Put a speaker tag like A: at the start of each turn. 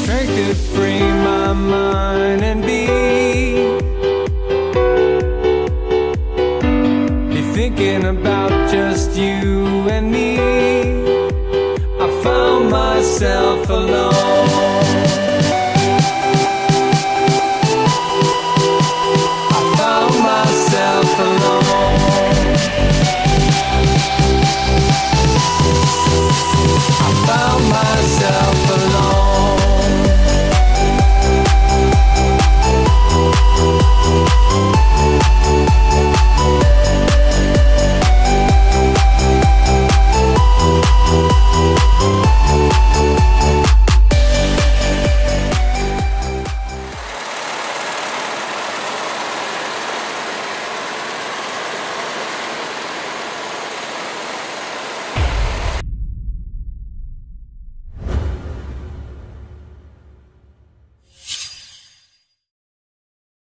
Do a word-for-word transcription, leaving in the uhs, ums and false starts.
A: I could free my mind and be Be thinking about just you and me. I found myself alone. I found myself alone. I found myself